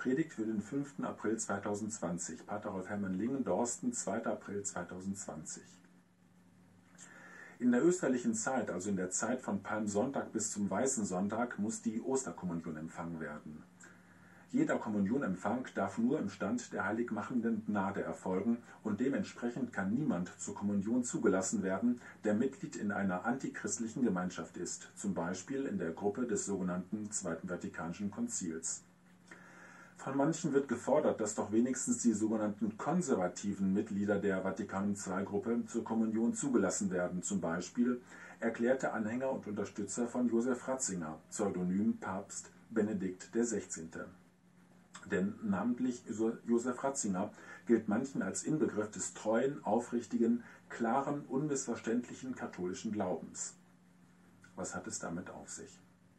Predigt für den 5. April 2020. Pater Rolf Hermann Lingen-Dorsten, 2. April 2020. In der österlichen Zeit, also in der Zeit von Palmsonntag bis zum Weißen Sonntag, muss die Osterkommunion empfangen werden. Jeder Kommunionempfang darf nur im Stand der heiligmachenden Gnade erfolgen und dementsprechend kann niemand zur Kommunion zugelassen werden, der Mitglied in einer antichristlichen Gemeinschaft ist, zum Beispiel in der Gruppe des sogenannten Zweiten Vatikanischen Konzils. Von manchen wird gefordert, dass doch wenigstens die sogenannten konservativen Mitglieder der Vatikanum-II-Gruppe zur Kommunion zugelassen werden, zum Beispiel erklärte Anhänger und Unterstützer von Josef Ratzinger, Pseudonym Papst Benedikt XVI. Denn namentlich Josef Ratzinger gilt manchen als Inbegriff des treuen, aufrichtigen, klaren, unmissverständlichen katholischen Glaubens. Was hat es damit auf sich?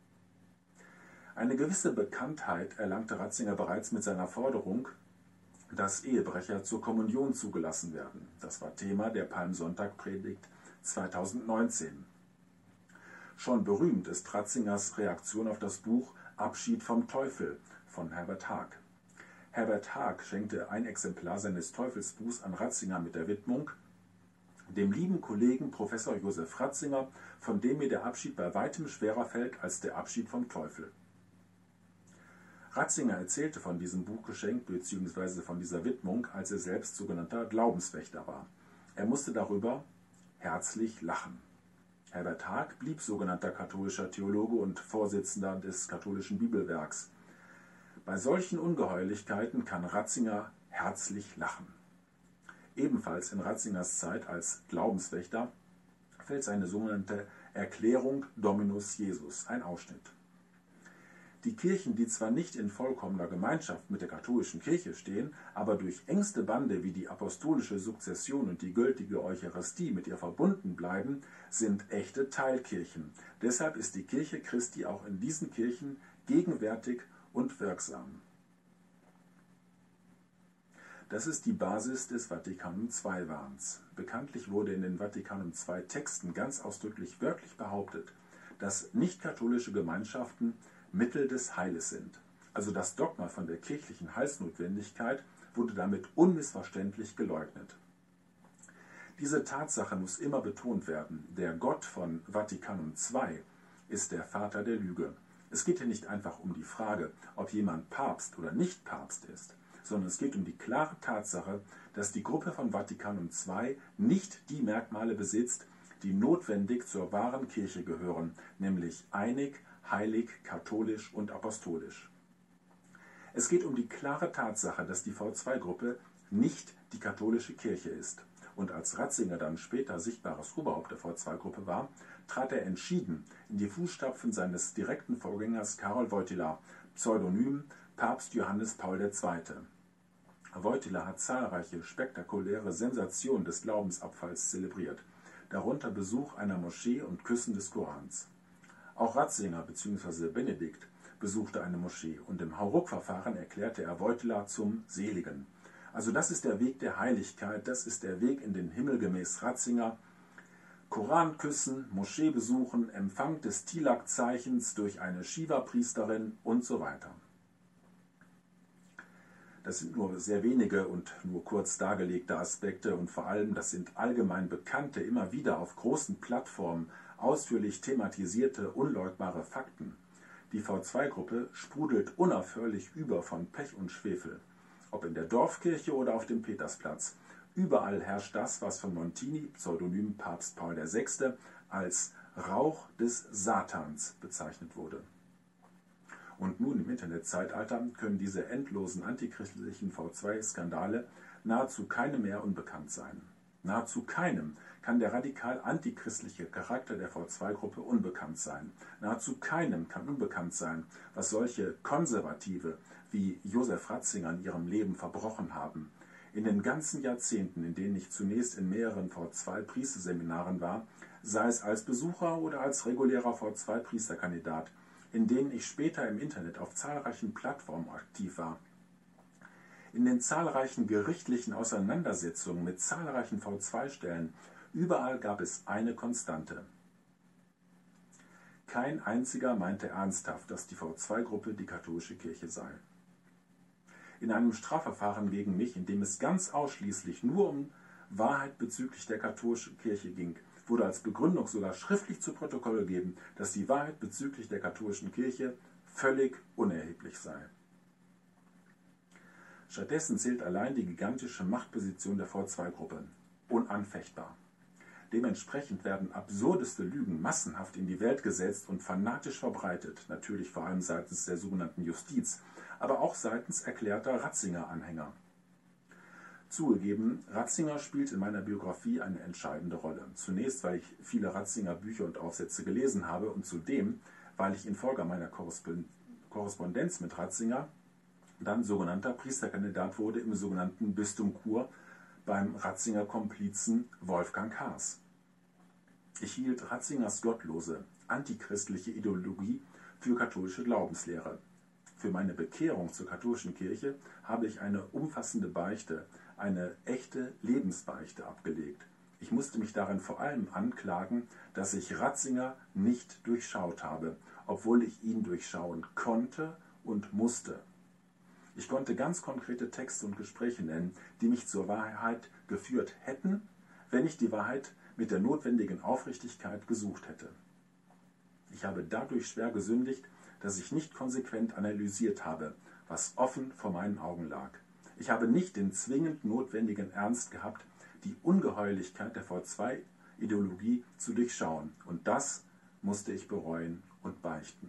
Eine gewisse Bekanntheit erlangte Ratzinger bereits mit seiner Forderung, dass Ehebrecher zur Kommunion zugelassen werden. Das war Thema der Palmsonntag-Predigt 2019. Schon berühmt ist Ratzingers Reaktion auf das Buch Abschied vom Teufel von Herbert Haag. Herbert Haag schenkte ein Exemplar seines Teufelsbuchs an Ratzinger mit der Widmung: Dem lieben Kollegen Professor Josef Ratzinger, von dem mir der Abschied bei weitem schwerer fällt als der Abschied vom Teufel. Ratzinger erzählte von diesem Buchgeschenk bzw. von dieser Widmung, als er selbst sogenannter Glaubenswächter war. Er musste darüber herzlich lachen. Herbert Haag blieb sogenannter katholischer Theologe und Vorsitzender des katholischen Bibelwerks. Bei solchen Ungeheuerlichkeiten kann Ratzinger herzlich lachen. Ebenfalls in Ratzingers Zeit als Glaubenswächter fällt seine sogenannte Erklärung Dominus Jesus, ein Ausschnitt. Die Kirchen, die zwar nicht in vollkommener Gemeinschaft mit der katholischen Kirche stehen, aber durch engste Bande wie die apostolische Sukzession und die gültige Eucharistie mit ihr verbunden bleiben, sind echte Teilkirchen. Deshalb ist die Kirche Christi auch in diesen Kirchen gegenwärtig und wirksam. Das ist die Basis des Vatikanum-II-Wahns. Bekanntlich wurde in den Vatikanum-II-Texten ganz ausdrücklich wörtlich behauptet, dass nicht-katholische Gemeinschaften Mittel des Heiles sind. Also das Dogma von der kirchlichen Heilsnotwendigkeit wurde damit unmissverständlich geleugnet. Diese Tatsache muss immer betont werden. Der Gott von Vatikanum II ist der Vater der Lüge. Es geht hier nicht einfach um die Frage, ob jemand Papst oder nicht Papst ist, sondern es geht um die klare Tatsache, dass die Gruppe von Vatikanum II nicht die Merkmale besitzt, die notwendig zur wahren Kirche gehören, nämlich einig, heilig, katholisch und apostolisch. Es geht um die klare Tatsache, dass die V2-Gruppe nicht die katholische Kirche ist. Und als Ratzinger dann später sichtbares Oberhaupt der V2-Gruppe war, trat er entschieden in die Fußstapfen seines direkten Vorgängers Karol Wojtyła, Pseudonym Papst Johannes Paul II. Wojtyła hat zahlreiche spektakuläre Sensationen des Glaubensabfalls zelebriert, darunter Besuch einer Moschee und Küssen des Korans. Auch Ratzinger bzw. Benedikt besuchte eine Moschee und im Hauruck-Verfahren erklärte er Wojtyła zum Seligen. Also das ist der Weg der Heiligkeit, das ist der Weg in den Himmel gemäß Ratzinger. Koran küssen, Moschee besuchen, Empfang des Tilak-Zeichens durch eine Shiva-Priesterin und so weiter. Das sind nur sehr wenige und nur kurz dargelegte Aspekte und vor allem, das sind allgemein bekannte, immer wieder auf großen Plattformen ausführlich thematisierte, unleugbare Fakten. Die V2-Gruppe sprudelt unaufhörlich über von Pech und Schwefel. Ob in der Dorfkirche oder auf dem Petersplatz. Überall herrscht das, was von Montini, Pseudonym Papst Paul VI., als Rauch des Satans bezeichnet wurde. Und nun im Internetzeitalter können diese endlosen antichristlichen V2-Skandale nahezu keinem mehr unbekannt sein. Nahezu keinem kann der radikal antichristliche Charakter der V2-Gruppe unbekannt sein. Nahezu keinem kann unbekannt sein, was solche Konservative wie Josef Ratzinger in ihrem Leben verbrochen haben. In den ganzen Jahrzehnten, in denen ich zunächst in mehreren V2-Priesterseminaren war, sei es als Besucher oder als regulärer V2-Priesterkandidat, in denen ich später im Internet auf zahlreichen Plattformen aktiv war, in den zahlreichen gerichtlichen Auseinandersetzungen mit zahlreichen V2-Stellen, überall gab es eine Konstante. Kein einziger meinte ernsthaft, dass die V2-Gruppe die katholische Kirche sei. in einem Strafverfahren gegen mich, in dem es ganz ausschließlich nur um Wahrheit bezüglich der katholischen Kirche ging, wurde als Begründung sogar schriftlich zu Protokoll gegeben, dass die Wahrheit bezüglich der katholischen Kirche völlig unerheblich sei. Stattdessen zählt allein die gigantische Machtposition der V2-Gruppe, unanfechtbar. Dementsprechend werden absurdeste Lügen massenhaft in die Welt gesetzt und fanatisch verbreitet, natürlich vor allem seitens der sogenannten Justiz, aber auch seitens erklärter Ratzinger-Anhänger. Zugegeben, Ratzinger spielt in meiner Biografie eine entscheidende Rolle. Zunächst, weil ich viele Ratzinger Bücher und Aufsätze gelesen habe und zudem, weil ich infolge meiner Korrespondenz mit Ratzinger dann sogenannter Priesterkandidat wurde im sogenannten Bistum Chur beim Ratzinger Komplizen Wolfgang Haas. Ich hielt Ratzingers gottlose, antichristliche Ideologie für katholische Glaubenslehre. Für meine Bekehrung zur katholischen Kirche habe ich eine umfassende Beichte, eine echte Lebensbeichte abgelegt. Ich musste mich darin vor allem anklagen, dass ich Ratzinger nicht durchschaut habe, obwohl ich ihn durchschauen konnte und musste. Ich konnte ganz konkrete Texte und Gespräche nennen, die mich zur Wahrheit geführt hätten, wenn ich die Wahrheit mit der notwendigen Aufrichtigkeit gesucht hätte. Ich habe dadurch schwer gesündigt, dass ich nicht konsequent analysiert habe, was offen vor meinen Augen lag. Ich habe nicht den zwingend notwendigen Ernst gehabt, die Ungeheuerlichkeit der V2-Ideologie zu durchschauen, und das musste ich bereuen und beichten.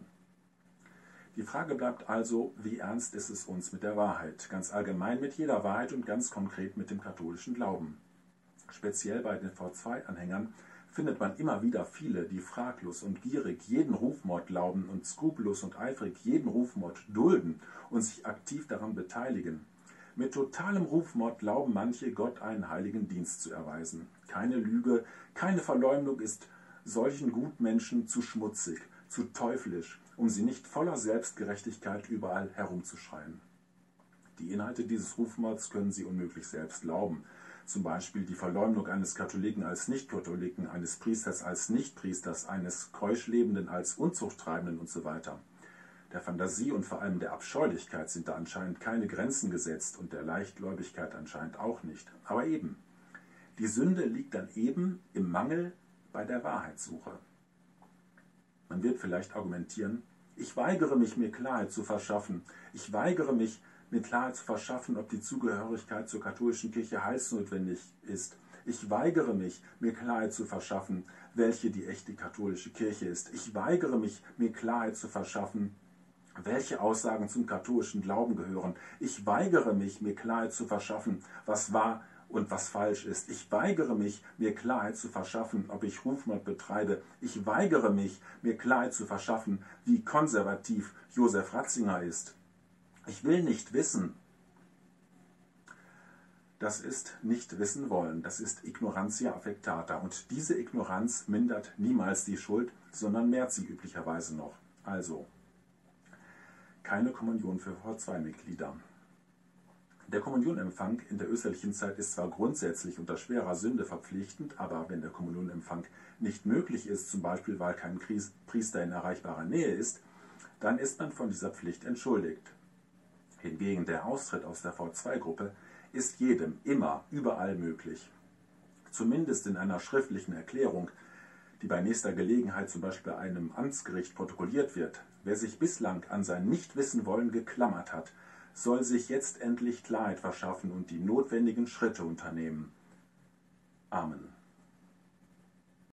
Die Frage bleibt also, wie ernst ist es uns mit der Wahrheit, ganz allgemein mit jeder Wahrheit und ganz konkret mit dem katholischen Glauben. Speziell bei den V2-Anhängern findet man immer wieder viele, die fraglos und gierig jeden Rufmord glauben und skrupellos und eifrig jeden Rufmord dulden und sich aktiv daran beteiligen. Mit totalem Rufmord glauben manche, Gott einen heiligen Dienst zu erweisen. Keine Lüge, keine Verleumdung ist solchen Gutmenschen zu schmutzig, zu teuflisch, um sie nicht voller Selbstgerechtigkeit überall herumzuschreien. Die Inhalte dieses Rufmords können sie unmöglich selbst glauben. Zum Beispiel die Verleumdung eines Katholiken als Nicht-Katholiken, eines Priesters als Nicht-Priesters, eines Keuschlebenden als Unzuchttreibenden usw. Der Fantasie und vor allem der Abscheulichkeit sind da anscheinend keine Grenzen gesetzt und der Leichtgläubigkeit anscheinend auch nicht. Aber eben, die Sünde liegt dann eben im Mangel bei der Wahrheitssuche. Man wird vielleicht argumentieren, ich weigere mich, mir Klarheit zu verschaffen. Ich weigere mich, mir Klarheit zu verschaffen, ob die Zugehörigkeit zur katholischen Kirche heilsnotwendig ist. Ich weigere mich, mir Klarheit zu verschaffen, welche die echte katholische Kirche ist. Ich weigere mich, mir Klarheit zu verschaffen, welche Aussagen zum katholischen Glauben gehören. Ich weigere mich, mir Klarheit zu verschaffen, was wahr und was falsch ist. Ich weigere mich, mir Klarheit zu verschaffen, ob ich Rufmord betreibe. Ich weigere mich, mir Klarheit zu verschaffen, wie konservativ Josef Ratzinger ist. Ich will nicht wissen. Das ist nicht wissen wollen. Das ist Ignorantia affectata. Und diese Ignoranz mindert niemals die Schuld, sondern mehrt sie üblicherweise noch. Also, keine Kommunion für V2-Mitglieder. Der Kommunionempfang in der österlichen Zeit ist zwar grundsätzlich unter schwerer Sünde verpflichtend, aber wenn der Kommunionempfang nicht möglich ist, zum Beispiel weil kein Priester in erreichbarer Nähe ist, dann ist man von dieser Pflicht entschuldigt. Hingegen der Austritt aus der V2-Gruppe ist jedem immer überall möglich. Zumindest in einer schriftlichen Erklärung, die bei nächster Gelegenheit zum Beispiel bei einem Amtsgericht protokolliert wird. Wer sich bislang an sein Nichtwissenwollen geklammert hat, soll sich jetzt endlich Klarheit verschaffen und die notwendigen Schritte unternehmen. Amen.